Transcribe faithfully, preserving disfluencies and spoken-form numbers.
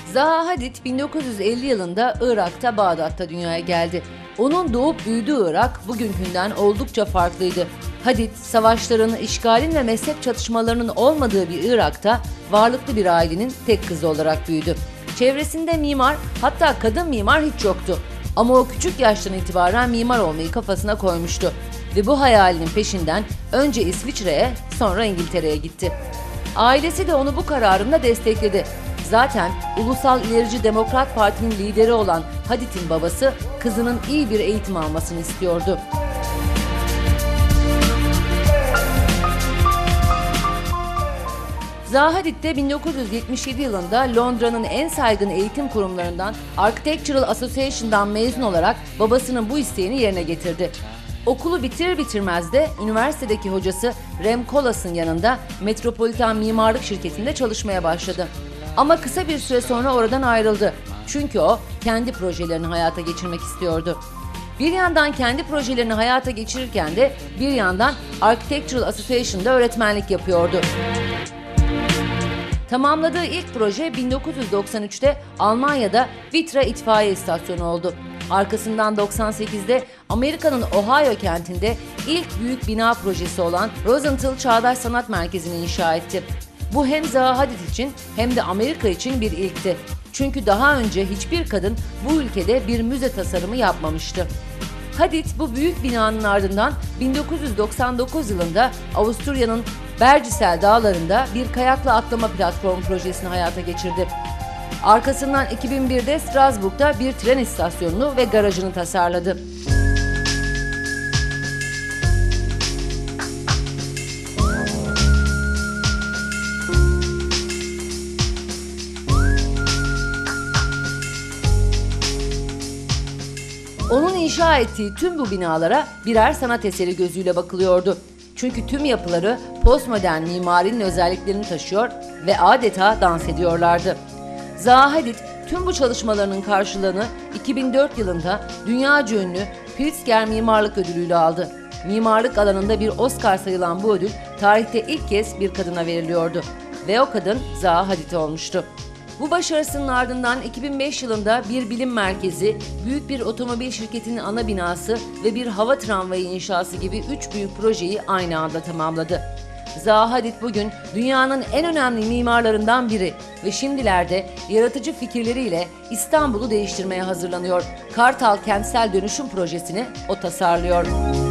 Zaha Hadid bin dokuz yüz elli yılında Irak'ta Bağdat'ta dünyaya geldi. Onun doğup büyüdüğü Irak bugünkünden oldukça farklıydı. Hadid, savaşların, işgalin ve mezhep çatışmalarının olmadığı bir Irak'ta varlıklı bir ailenin tek kızı olarak büyüdü. Çevresinde mimar, hatta kadın mimar hiç yoktu. Ama o küçük yaştan itibaren mimar olmayı kafasına koymuştu. Ve bu hayalinin peşinden önce İsviçre'ye, sonra İngiltere'ye gitti. Ailesi de onu bu kararında destekledi. Zaten Ulusal İlerici Demokrat Parti'nin lideri olan Hadid'in babası kızının iyi bir eğitim almasını istiyordu. Zaha Hadid de bin dokuz yüz yetmiş yedi yılında Londra'nın en saygın eğitim kurumlarından Architectural Association'dan mezun olarak babasının bu isteğini yerine getirdi. Okulu bitirir bitirmez de üniversitedeki hocası Rem Koolhaas'ın yanında Metropolitan Mimarlık Şirketi'nde çalışmaya başladı. Ama kısa bir süre sonra oradan ayrıldı. Çünkü o kendi projelerini hayata geçirmek istiyordu. Bir yandan kendi projelerini hayata geçirirken de bir yandan Architectural Association'da öğretmenlik yapıyordu. Tamamladığı ilk proje bin dokuz yüz doksan üçte Almanya'da Vitra İtfaiye İstasyonu oldu. Arkasından doksan sekizde Amerika'nın Ohio kentinde ilk büyük bina projesi olan Rosenthal Çağdaş Sanat Merkezi'ni inşa etti. Bu hem Zaha Hadid için hem de Amerika için bir ilkti. Çünkü daha önce hiçbir kadın bu ülkede bir müze tasarımı yapmamıştı. Hadid bu büyük binanın ardından bin dokuz yüz doksan dokuz yılında Avusturya'nın Bergisel Dağları'nda bir kayakla atlama platformu projesini hayata geçirdi. Arkasından iki bin birde Strasbourg'da bir tren istasyonunu ve garajını tasarladı. Onun inşa ettiği tüm bu binalara birer sanat eseri gözüyle bakılıyordu. Çünkü tüm yapıları postmodern mimarinin özelliklerini taşıyor ve adeta dans ediyorlardı. Zaha Hadid tüm bu çalışmalarının karşılığını iki bin dört yılında dünyaca ünlü Pritzker Mimarlık Ödülü'yle aldı. Mimarlık alanında bir Oscar sayılan bu ödül tarihte ilk kez bir kadına veriliyordu. Ve o kadın Zaha Hadid olmuştu. Bu başarısının ardından iki bin beş yılında bir bilim merkezi, büyük bir otomobil şirketinin ana binası ve bir hava tramvayı inşası gibi üç büyük projeyi aynı anda tamamladı. Zaha Hadid bugün dünyanın en önemli mimarlarından biri ve şimdilerde yaratıcı fikirleriyle İstanbul'u değiştirmeye hazırlanıyor. Kartal Kentsel Dönüşüm Projesi'ni o tasarlıyor.